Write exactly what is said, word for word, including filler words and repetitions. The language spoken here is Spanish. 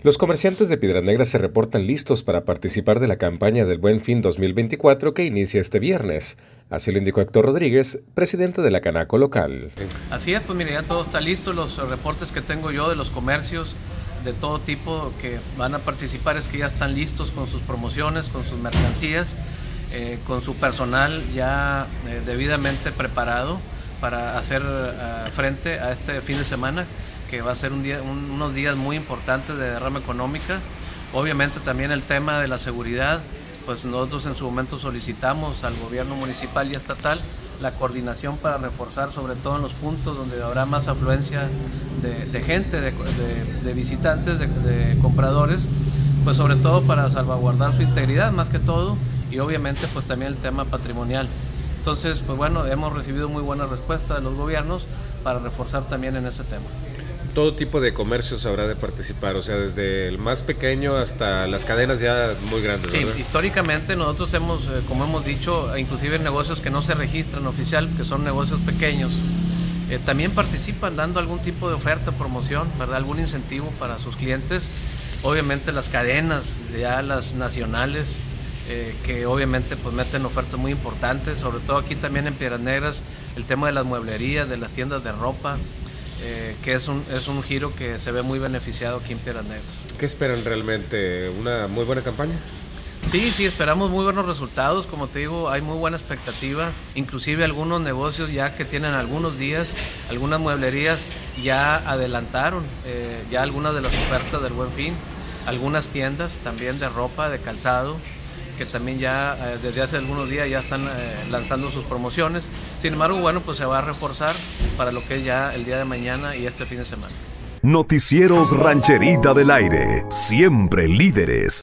Los comerciantes de Piedras Negras se reportan listos para participar de la campaña del Buen Fin dos mil veinticuatro que inicia este viernes. Así lo indicó Héctor Rodríguez, presidente de la Canaco local. Así es, pues mire, ya todo está listo. Los reportes que tengo yo de los comercios de todo tipo que van a participar es que ya están listos con sus promociones, con sus mercancías, eh, con su personal ya eh, debidamente preparado para hacer uh, frente a este fin de semana, que va a ser un día, un, unos días muy importantes de derrama económica. Obviamente también el tema de la seguridad, pues nosotros en su momento solicitamos al gobierno municipal y estatal la coordinación para reforzar, sobre todo en los puntos donde habrá más afluencia de, de gente, de, de, de visitantes, de, de compradores, pues sobre todo para salvaguardar su integridad más que todo, y obviamente pues también el tema patrimonial. Entonces, pues bueno, hemos recibido muy buena respuesta de los gobiernos para reforzar también en ese tema. Todo tipo de comercios habrá de participar, o sea, desde el más pequeño hasta las cadenas ya muy grandes, ¿verdad? Sí, históricamente nosotros hemos, eh, como hemos dicho, inclusive negocios que no se registran oficial, que son negocios pequeños, eh, también participan dando algún tipo de oferta, promoción, ¿verdad? Algún incentivo para sus clientes. Obviamente las cadenas, ya las nacionales, Eh, que obviamente pues meten ofertas muy importantes, sobre todo aquí también en Piedras Negras, el tema de las mueblerías, de las tiendas de ropa, eh, que es un, es un giro que se ve muy beneficiado aquí en Piedras Negras. ¿Qué esperan realmente? ¿Una muy buena campaña? Sí, sí, esperamos muy buenos resultados, como te digo, hay muy buena expectativa, inclusive algunos negocios ya que tienen algunos días, algunas mueblerías ya adelantaron, eh, ya algunas de las ofertas del Buen Fin, algunas tiendas también de ropa, de calzado, que también ya eh, desde hace algunos días ya están eh, lanzando sus promociones. Sin embargo, bueno, pues se va a reforzar para lo que es ya el día de mañana y este fin de semana. Noticieros Rancherita del Aire, siempre líderes.